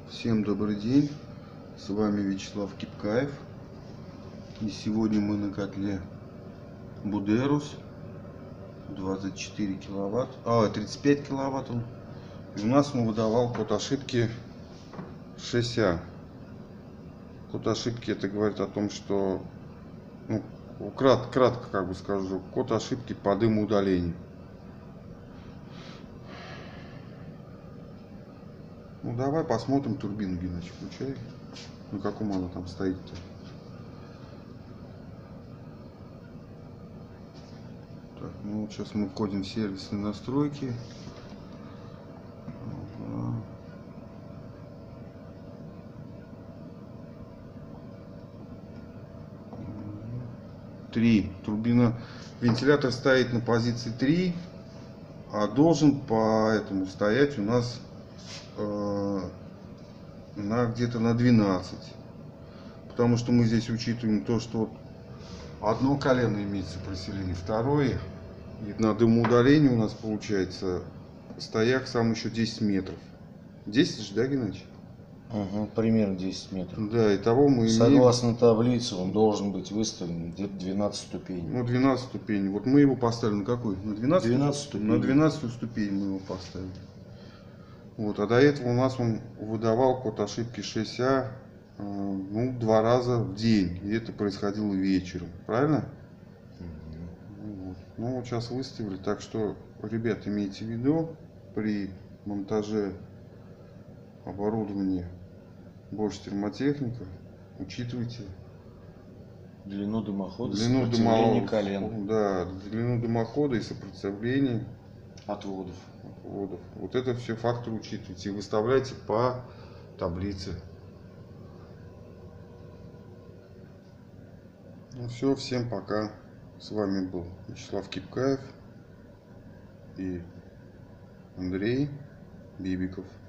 Всем добрый день, с вами Вячеслав Кипкаев, и сегодня мы на котле Buderus 24 киловатт, 35 киловатт он. И у нас он выдавал код ошибки 6А. Код ошибки это говорит о том, что, кратко как бы скажу, код ошибки по дымоудалению. Давай посмотрим турбину, Геннадий, включай. На каком она там стоит-то. Так, вот сейчас мы входим в сервисные настройки. Три. Турбина, вентилятор стоит на позиции 3, а должен поэтому стоять у нас где-то на 12, потому что мы здесь учитываем то, что одно колено имеется проселение, второе, и на дымоудалении у нас получается стояк сам еще 10 метров. 10 же, да, Геннадий? Угу, примерно 10 метров. Да, итого мы согласно таблице он должен быть выставлен где-то 12 ступеней. 12 ступеней. Вот мы его поставили на какой? На 12? 12 ступеней. На 12 ступень мы его поставили. Вот, а до этого у нас он выдавал код ошибки 6А 2 раза в день. И это происходило вечером. Правильно? Вот. Вот сейчас выставили. Так что, ребят, имейте в виду, при монтаже оборудования Bosch термотехника учитывайте длину дымохода, длину колен. Да, длину дымохода и сопротивление отводов. Вот это все факторы учитывайте и выставляйте по таблице. Ну все, всем пока. С вами был Вячеслав Кипкаев и Андрей Бибиков.